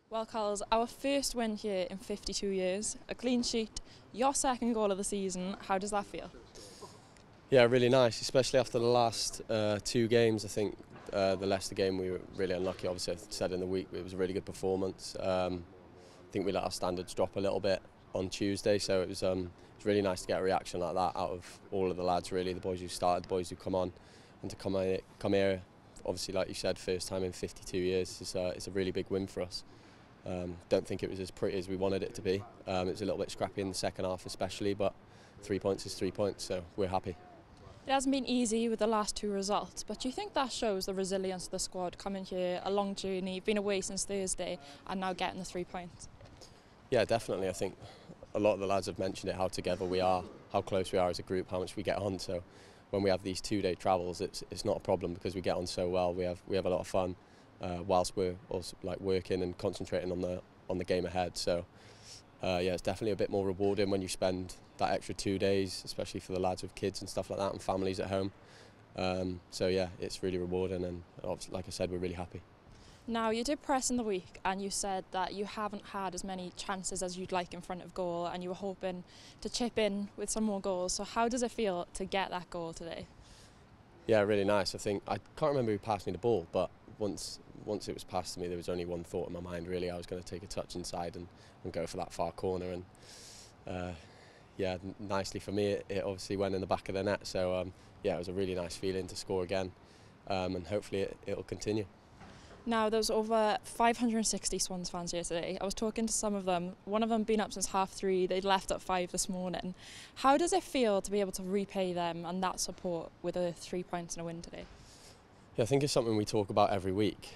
Well, Carls, our first win here in 52 years, a clean sheet, your second goal of the season. How does that feel? Yeah, really nice, especially after the last two games. I think the Leicester game we were really unlucky. Obviously, I said in the week it was a really good performance. I think we let our standards drop a little bit on Tuesday, so it was really nice to get a reaction like that out of all of the lads. Really, the boys who started, the boys who come on, and to come here. Obviously, like you said, first time in 52 years. It's a really big win for us. Don't think it was as pretty as we wanted it to be. It was a little bit scrappy in the second half especially, but 3 points is 3 points, so we're happy. It hasn't been easy with the last two results, but do you think that shows the resilience of the squad coming here, a long journey, been away since Thursday and now getting the 3 points? Yeah, definitely. I think a lot of the lads have mentioned it, how together we are, how close we are as a group, how much we get on. So when we have these 2-day travels, it's not a problem because we get on so well. We have a lot of fun. Whilst we're also like working and concentrating on the game ahead. So yeah, it's definitely a bit more rewarding when you spend that extra 2 days, especially for the lads with kids and stuff like that and families at home. So yeah, it's really rewarding, and obviously, like I said, we're really happy. Now, you did press in the week and you said that you haven't had as many chances as you'd like in front of goal and you were hoping to chip in with some more goals. So how does it feel to get that goal today? Yeah, really nice. I can't remember who passed me the ball, but once it was passed to me, there was only one thought in my mind really. I was going to take a touch inside and go for that far corner, and yeah, nicely for me it obviously went in the back of the net. So yeah, it was a really nice feeling to score again, and hopefully it'll continue. Now, there's over 560 Swans fans here today. I was talking to some of them. One of them been up since 3:30. They'd left at 5 this morning. How does it feel to be able to repay them and that support with a 3 points and a win today? Yeah, I think it's something we talk about every week.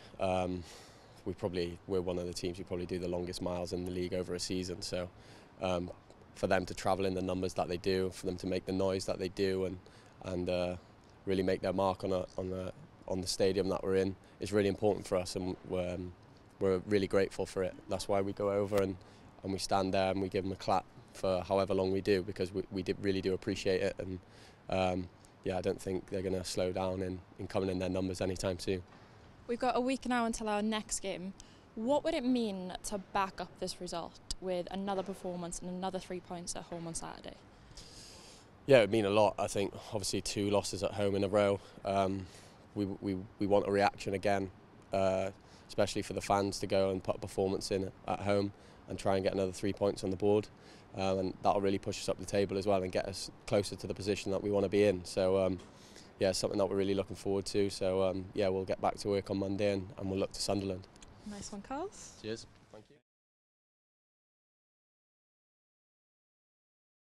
We're one of the teams who probably do the longest miles in the league over a season. So for them to travel in the numbers that they do, for them to make the noise that they do, and really make their mark on the stadium that we're in, is really important for us, and we're really grateful for it. That's why we go over and we stand there and we give them a clap for however long we do, because we really do appreciate it. And yeah, I don't think they're going to slow down in coming in their numbers anytime soon. We've got a week now until our next game. What would it mean to back up this result with another performance and another 3 points at home on Saturday? Yeah, it would mean a lot. I think obviously 2 losses at home in a row. We want a reaction again, especially for the fans to go and put a performance in at home and try and get another 3 points on the board. And that'll really push us up the table as well and get us closer to the position that we want to be in. So yeah, it's something that we're really looking forward to. So yeah, we'll get back to work on Monday and we'll look to Sunderland. Nice one, Carls. Cheers.